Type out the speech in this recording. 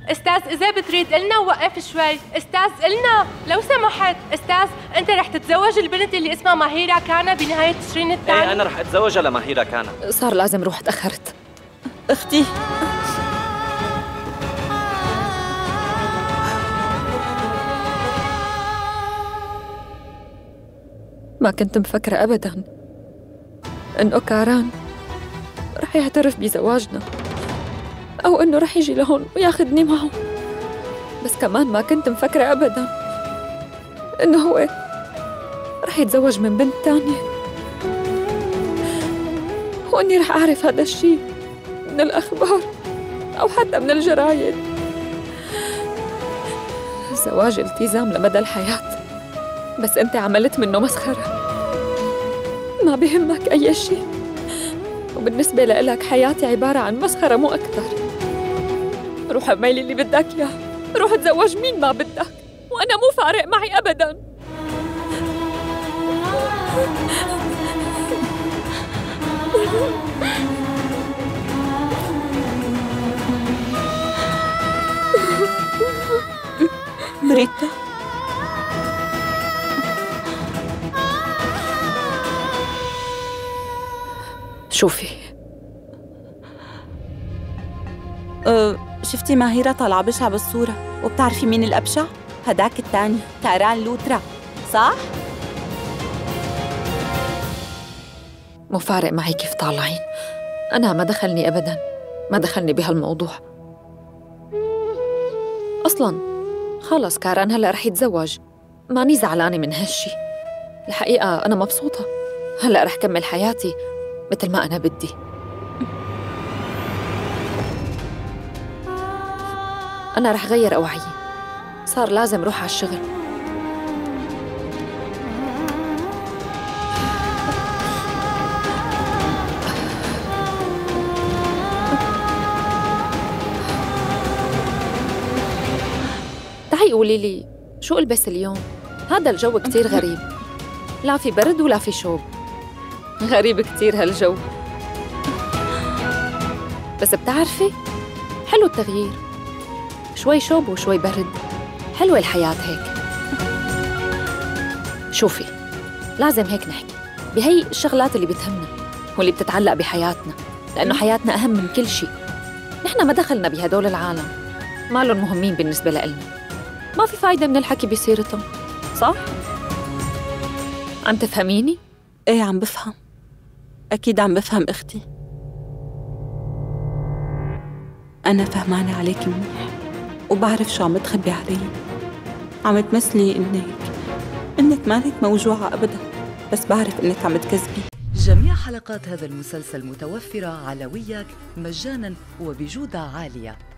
استاذ اذا بتريد قلنا وقف شوي. استاذ قلنا لو سمحت. استاذ انت رح تتزوج البنت اللي اسمها ماهيرا كانا بنهايه تشرين الثاني؟ ايه انا رح اتزوجها لماهيرا كانا. صار لازم روح، تاخرت. اختي ما كنت مفكرة ابدا انه كاران رح يعترف بزواجنا او انه رح يجي لهون وياخذني معه، بس كمان ما كنت مفكرة ابدا انه هو رح يتزوج من بنت تانية، واني رح اعرف هذا الشيء من الاخبار او حتى من الجرايد. الزواج التزام لمدى الحياة، بس انت عملت منه مسخرة. ما بيهمك اي شيء، وبالنسبة لإلك حياتي عبارة عن مسخرة مو أكثر. روح اعملي اللي بدك إياه، روح تزوج مين ما بدك، وأنا مو فارق معي أبداً. مريتا شوفي، شفتي ماهيرة طالعة بشعة بالصورة، وبتعرفي مين الأبشع؟ هداك الثاني كاران لوترا، صح؟ مو فارق معي كيف طالعين، أنا ما دخلني أبداً، ما دخلني بهالموضوع أصلاً. خلص كاران هلأ رح يتزوج، ماني زعلانة من هالشي. الحقيقة أنا مبسوطة، هلأ رح كمل حياتي مثل ما أنا بدي. أنا رح غير أوعيي، صار لازم روح على الشغل. تعي قولي لي شو ألبس اليوم؟ هذا الجو كتير غريب، لا في برد ولا في شوب، غريب كتير هالجو. بس بتعرفي حلو التغيير، شوي شوب وشوي برد، حلوة الحياة هيك. شوفي، لازم هيك نحكي بهي الشغلات اللي بتهمنا واللي بتتعلق بحياتنا، لأنه حياتنا أهم من كل شيء. نحن ما دخلنا بهدول العالم، ما لهم مهمين بالنسبة لإلنا، ما في فايدة من الحكي بسيرتهم، صح؟ عم تفهميني؟ ايه عم بفهم، أكيد عم بفهم أختي. أنا فهمانة عليكي منيح، وبعرف شو عم تخبي علي. عم تمثلي إنك مالك موجوعة أبدا، بس بعرف إنك عم تكذبي. جميع حلقات هذا المسلسل متوفرة على وياك مجانا وبجودة عالية.